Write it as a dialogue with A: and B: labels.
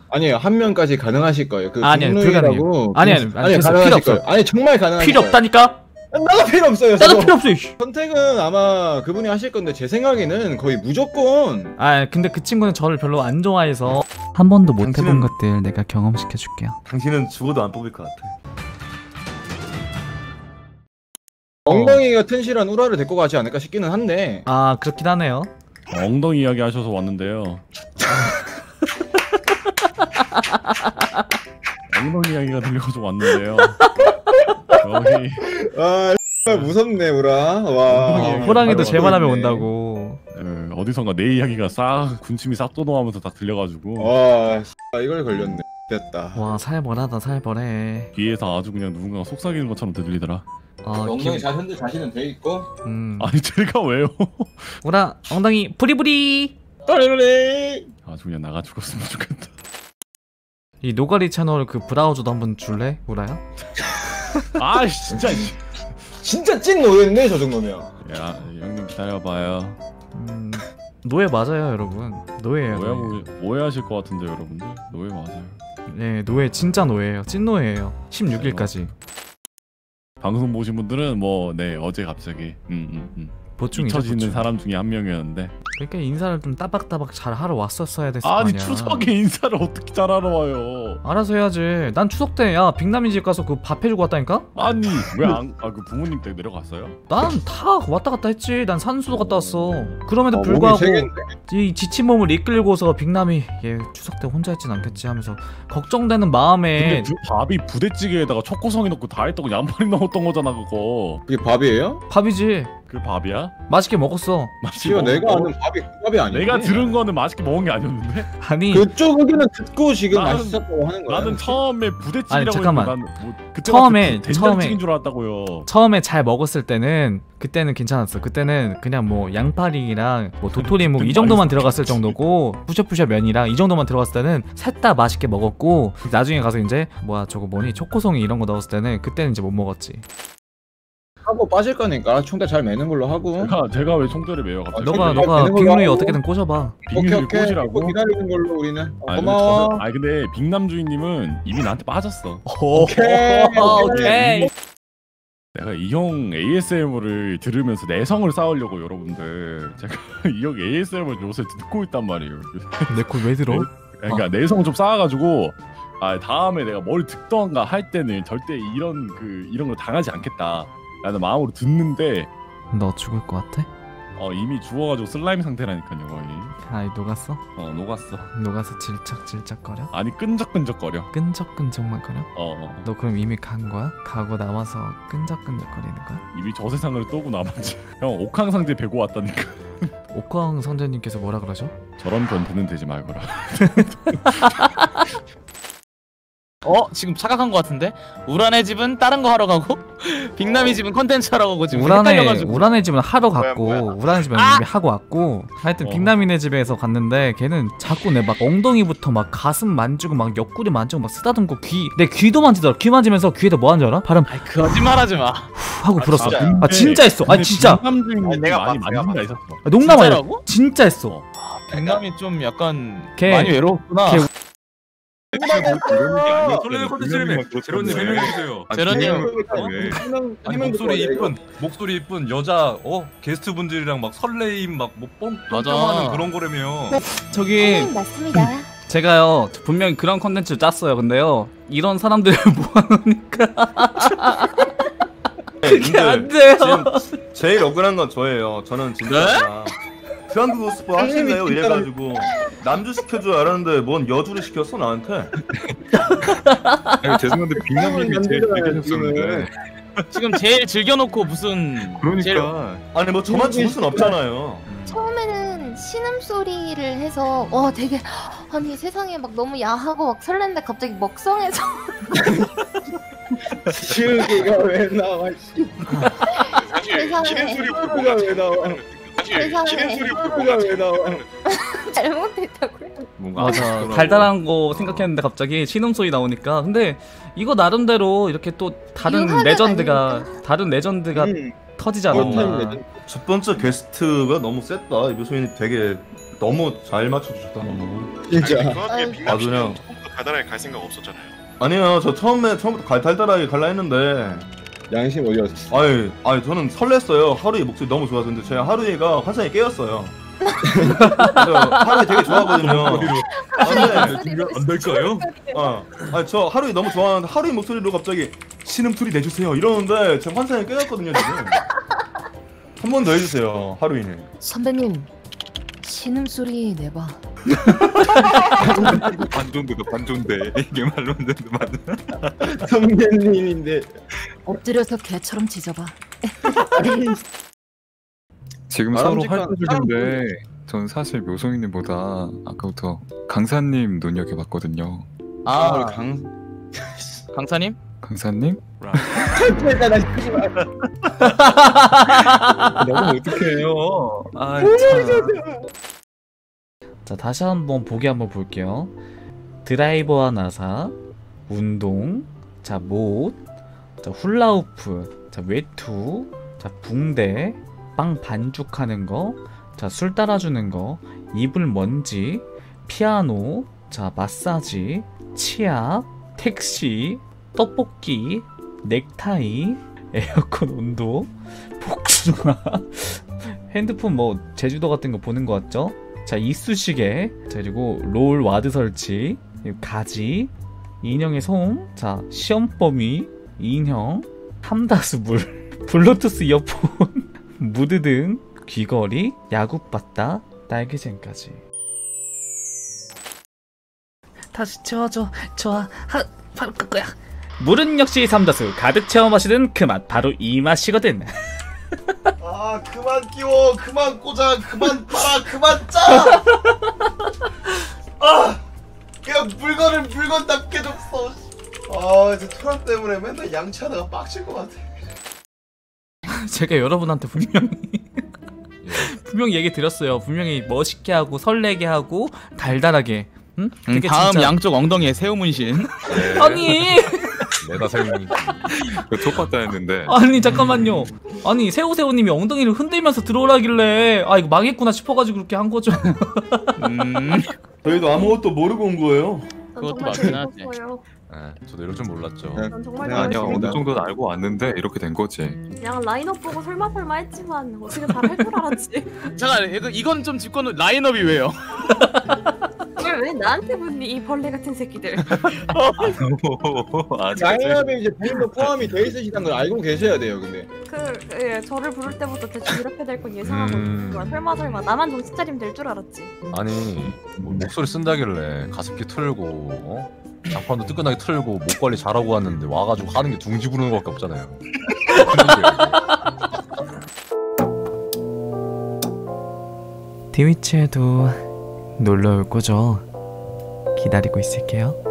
A: 아니에요. 한 명까지 가능하실 거예요. 그
B: 아니요,
A: 김루이라고
B: 아니
A: 가능하실 거예요. 아니 정말 가능하실
B: 필요
A: 거예요.
B: 없다니까.
A: 나도 필요 없어요.
B: 나도 필요 없어.
A: 선택은 아마 그분이 하실 건데 제 생각에는 거의 무조건.
B: 아 근데 그 친구는 저를 별로 안 좋아해서 한 번도 못 해본 것들 내가 경험시켜 줄게요.
C: 당신은 죽어도 안 뽑을 것 같아.
A: 엉덩이가 튼실한 우라를 데리고 가지 않을까 싶기는 한데.
B: 아 그렇긴 하네요.
D: 엉덩이 이야기 하셔서 왔는데요. 엉덩이 이야기가 들려서 왔는데요. 여기
A: 아 정말 무섭네 우라. 와.
B: 호랑이도 제 말하면 온다고.
D: 어디선가 내 이야기가 싹 군침이 싹 돋아오면서 다 들려가지고.
A: 와 이걸 걸렸네. 됐다.
B: 와 살벌하다 살벌해.
D: 귀에서 아주 그냥 누군가가 속삭이는 것처럼 들리더라.
A: 엉덩이 잘 흔들 자신은 돼 있고.
D: 아니 제가 왜요?
B: 오라 엉덩이 부리부리.
A: 따르르.
D: 아주 그냥 나가 죽었으면 좋겠다.
B: 이 노가리 채널 그 브라우저도 한번 줄래? 오라야?
D: 아이씨 진짜.
A: 진짜 찐 노예인데 저 정도면.
D: 야 형님 기다려봐요.
B: 노예 맞아요 여러분. 노예예요.
D: 오해하실 것 같은데 여러분들. 노예 맞아요.
B: 네 노예 진짜 노예예요. 찐 노예예요. 16일까지.
D: 방송 보신 분들은 뭐 네 어제 갑자기
B: 보충이죠.
D: 잊혀지는 사람 중에 한 명이었는데.
B: 그러니까 인사를 좀 따박따박 잘 하러 왔었어야 됐을 거 아니야.
D: 아니 추석에 인사를 어떻게 잘 하러 와요?
B: 알아서 해야지. 난 추석 때 야 빅남이 집 가서 그 밥 해주고 왔다니까?
D: 아니 왜 안 그 부모님 댁 내려갔어요?
B: 난 다 왔다 갔다 했지. 난 산수도 갔다 왔어. 그럼에도 불구하고 이 지친 몸을 이끌고서 빅남이 얘 추석 때 혼자 있진 않겠지 하면서 걱정되는 마음에.
D: 근데 그 밥이 부대찌개에다가 초코송이 넣고 다 했던 거 양파리 넣었던 거잖아 그거.
A: 그게 밥이에요?
B: 밥이지.
D: 그 밥이야?
B: 맛있게 먹었어.
A: 지금 내가 아는 밥이 그 밥이 아니야.
D: 내가 들은 거는 맛있게 먹은 게 아니었는데?
B: 아니
A: 그쪽 의견은 듣고 지금 맛있었다고 하는 거야.
D: 나는 처음에 부대찌개라고
B: 아니, 잠깐만.
D: 했는데 뭐
B: 처음에
D: 된장찌개인 줄 알았다고요.
B: 처음에 잘 먹었을 때는 그때는 괜찮았어. 그때는 그냥 뭐 양파링이랑 뭐 도토리묵 이 정도만 들어갔을 정도고 푸셔푸셔 면이랑 이 정도만 들어갔을 때는 셋 다 맛있게 먹었고 나중에 가서 이제 뭐야 저거 뭐니 초코송이 이런 거 넣었을 때는 그때는 이제 못 먹었지.
A: 하고 빠질 거니까 총대 잘 매는 걸로 하고.
D: 제가 왜 총대를 매요 갑자기?
B: 너가 빅누이 어떻게든 꽂아봐.
D: 빅누이 꽂으라고?
A: 기다리는 걸로 우리는.
D: 아니,
A: 고마워.
D: 아니 근데 빅남 주인님은 이미 나한테 빠졌어.
B: 오케이.
D: 내가 이 형 ASMR을 들으면서 내성을 쌓으려고 여러분들 제가 이 형 ASMR 요새 듣고 있단 말이에요.
B: 내 걸 왜 들어?
D: 그러니까 내성 좀 쌓아가지고 다음에 내가 뭘 듣던가 할 때는 절대 이런 걸 당하지 않겠다 라는 마음으로 듣는데.
B: 너 죽을 것 같아?
D: 이미 죽어가지고 슬라임 상태라니까요 거의.
B: 아이 녹았어?
D: 녹았어.
B: 녹아서 질척질척거려?
D: 아니 끈적끈적거려.
B: 끈적끈적만 거려? 너 그럼 이미 간 거야? 가고 나와서 끈적끈적거리는 거야?
D: 이미 저 세상을 떠고 남았지. 형 옥황상제 베고 왔다니까.
B: 옥황 선생님께서 뭐라 그러죠?
D: 저런 변태는 되지 말거라.
E: 지금 착각한 것 같은데? 우란의 집은 다른 거 하러 가고 빅남이 집은 컨텐츠 하러 가고 지금 헷갈려가지고.
B: 우란의 집은 하러 갔고
C: 뭐야.
B: 우란의 집은 이미 하고 왔고 하여튼 빅남이네 집에서 갔는데 걔는 자꾸 내 막 엉덩이부터 막 가슴 만지고 막 옆구리 만지고 막 쓰다듬고 내 귀도 만지더라. 귀 만지면서 귀에다 뭐 하는 줄 알아? 발음
E: 거짓말하지 마.
B: 하고 불었어. 진짜 했어. 진짜
D: 빅남 주인님이
C: 내가
D: 많이
C: 봤어,
D: 만진다 있었어.
B: 농담 아니야.
E: 진짜라고?
B: 진짜 했어.
E: 빅남이 좀 약간
B: 걔-
E: 많이 외로웠구나.
F: 설레는 콘텐츠를 제로님 설명해주세요.
E: 제로님
F: 아니 목소리 이쁜 여자 게스트 분들이랑 막 설레임 막뭐 뻥뻥하는 그런 거라며.
B: 저기
G: 맞습니다.
B: 제가요 분명히 그런 컨텐츠 짰어요. 근데요 이런 사람들 모아놓으니까 그게 안 돼요.
C: 제일 억울한 건 저예요. 저는 진짜 트랑크 스포 하실래요? 이래가지고 남주 시켜줘 알았는데 뭔 여주를 시켰어 나한테.
F: 죄송한데 빅남님이 제일 즐겨졌었는데.
E: 지금 제일 즐겨놓고 무슨
F: 그러니까
C: 아니 뭐 저만 죽을 순 없잖아요.
G: 처음에는 신음소리를 해서 되게 아니 세상에 막 너무 야하고 막 설렜는데 갑자기 먹성해서
A: 시우기가 왜 나와?
G: 세상에
A: 후가 왜 나와?
G: 세상에
A: 후가 왜 나와?
G: 잘못했다고요?
B: 맞아 달달한 거 생각했는데 갑자기 신음소리 나오니까. 근데 이거 나름대로 이렇게 또 다른
G: 유화가
B: 레전드가 터지지 않았나.
C: 첫 번째 게스트가 너무 셌다. 이 교수님 되게 너무 잘 맞춰주셨다.
A: 진짜.
C: 아주 그냥
H: 달달하게 갈 생각 없었잖아요.
C: 아니요, 저 처음부터 달달하게 갈라 했는데
A: 양심 어디 갔어?
C: 아니 저는 설렜어요. 하루이 목소리 너무 좋아서. 근데 제가 하루이가 환상에 깨었어요. 하루이 되게 좋아하거든요.
F: 안 될까요?
C: 저 하루이 너무 좋아하는데 하루이 목소리로 갑자기 신음소리 내주세요 이러는데 제가 환상에 깨었거든요 지금. 한 번 더 해주세요 하루이는.
G: 선배님 신음소리 내봐.
I: 반존대다 반존대. 이게 말로 안 되는데 맞아.
A: 선배님인데
G: 엎드려서 개처럼 짖어봐.
I: 지금 서로 활동 중인데 전 사실 묘성이님보다 아까부터 강사님 눈여겨봤거든요.
E: 아
A: 강
E: 강사님?
I: 강사님?
A: 너무
I: 어떡해요. 아
B: 자 다시 한번 보기 한번 볼게요. 드라이버와 나사, 운동, 자 못, 자 훌라후프, 자 외투, 자 붕대, 빵 반죽하는 거, 자 술 따라주는 거, 이불 먼지, 피아노, 자 마사지, 치약, 택시, 떡볶이, 넥타이, 에어컨 온도, 복숭아, 핸드폰 뭐 제주도 같은 거 보는 거 같죠? 자 이쑤시개, 자 그리고 롤 와드 설치, 그리고 가지, 인형의 송, 자 시험범위, 인형, 함다수물, 블루투스 이어폰, 무드 등, 귀걸이, 야구바따, 날개잼까지. 다시 채워줘. 좋아. 바로 그거야. 물은 역시 삼다수 가득 채워 마시는 그 맛, 바로 이 맛이거든.
H: 아 그만 끼워, 그만 꽂아, 그만 빨아, 그만 짜. 아 그냥 물건을 물건답게 줬어. 아 이제 토란 때문에 맨날 양치하다가 빡칠 것 같아.
B: 제가 여러분한테 분명히 얘기 드렸어요. 분명히 멋있게 하고 설레게 하고 달달하게. 응? 되게
E: 다음
B: 진짜...
E: 양쪽 엉덩이에 새우 문신.
B: 아니
I: 내가 세우는 그 촉봤다 했는데.
B: 아니 잠깐만요. 아니 새우새우님이 엉덩이를 흔들면서 들어오라길래 아 이거 망했구나 싶어가지고 그렇게 한 거죠.
C: 저희도 아무것도 모르고 온 거예요.
E: 그것도 맞긴 하지.
F: 네, 저도 이럴 줄 몰랐죠.
J: 난 정말
I: 아니야
J: 잘했어.
I: 어느 정도는 알고 왔는데 이렇게 된 거지.
J: 그냥 라인업 보고 설마 했지만 어떻게 잘할 줄 알았지.
E: 잠깐 이건 좀 짚고는 라인업이 왜요?
J: 그걸 왜 나한테 묻니 이 벌레 같은 새끼들.
A: 라인업에 이제 본인도 포함이 돼 있으시다는 걸 알고 계셔야 돼요. 근데
J: 예, 저를 부를 때부터 대충 이렇게 될 건 예상하고 있었지만 설마 나만 정신 차리면 될 줄 알았지.
F: 아니 뭐 목소리 쓴다길래 가습기 틀고 장판도 뜨끈하게 틀고 목 관리 잘하고 왔는데 와가지고 하는 게 둥지 부르는 것밖에 없잖아요.
B: 트위치에도 놀러 올 거죠? 기다리고 있을게요.